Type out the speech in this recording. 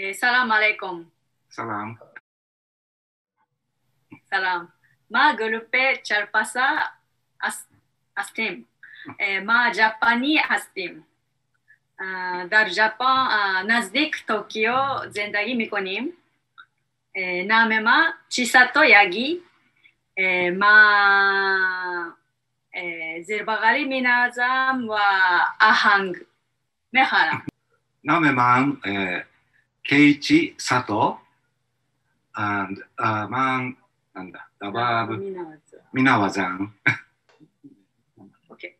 Salam alaikum. Salam. Salam. Ma grupe charpasa astim. Ma Japani astim. در ژاپن نزدیک توکیو زندگی میکنیم. نام ما چیساتو یاگی. ما زیر بغلی مینازم و آهنگ میخوانم. نام من کیچی ساتو and منなんだダバブミナワザン。 Okay.